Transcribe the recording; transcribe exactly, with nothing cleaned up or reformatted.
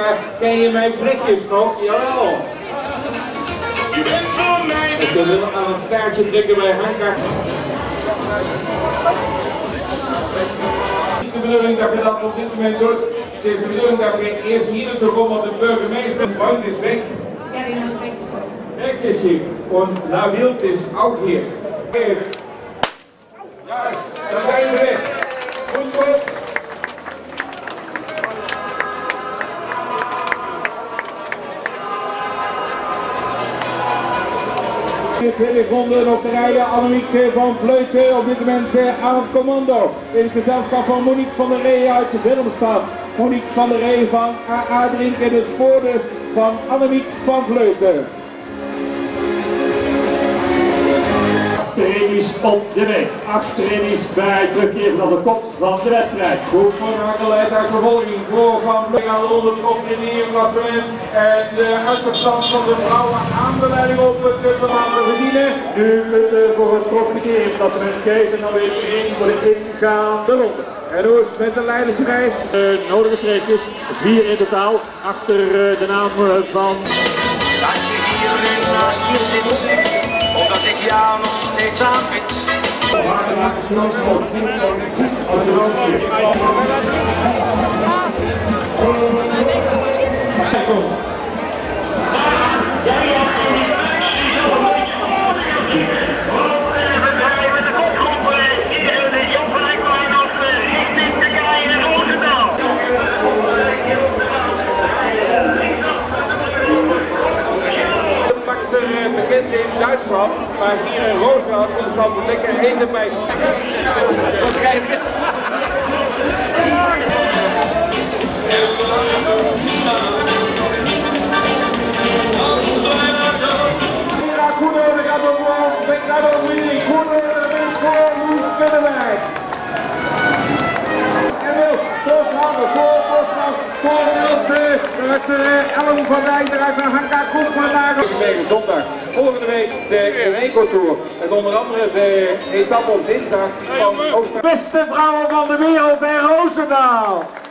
ken je mijn vlekjes nog? Jawel! Je bent voor mij. En ze willen aan het staartje drukken bij Hanka. Het is de bedoeling dat je dat op dit moment doet. Het is de bedoeling dat je eerst hier naartoe komt, want de burgemeester Freund is weg. Ja, die gaan weg. Weggeschickt. Und Nabil ist auch hier. Juist, daar zijn ze weg. Goed zo. Tweede ronde nog te rijden, Annemiek van Vleuten op dit moment aan het commando. In het gezelschap van Monique van der Ree uit de Willemstad. Monique van der Ree van A A Drink in het spoor dus van Annemiek van Vleuten. Achterin is op de weg. Achterin is bij terugkeer van de kop van de wedstrijd. Goed voor Hakeleid als vervolging voor Van Vleuten aan de onderkop in de klassement. En de uitverstand van de vrouwen aan de leiding op het bepaalde verdienen. Nu punten voor het profiteren klassement. Kees en dan weer eens voor de ingaande ronde. En hoe is het met de leidersprijs? De nodige streepjes, vier in totaal, achter de naam van... Dat je hier nu naast me zit, omdat ik jou nog steeds aanbid. Bekend in Duitsland, maar hier in Roosendaal komt ze altijd lekker heen erbij. Mira Koenen, de gaat op de gaat op Willy Koenen, wint voor Loes Vinnewijk. En wil Boshouden voor Boshouden, voor Wilte, eruit Ellen van Dijk, eruit naar Hanka Koek vandaag. Zondag, volgende week de Eco Tour. En onder andere de etappe op dinsdag van Oostenrijk. Beste vrouwen van de wereld in Roosendaal.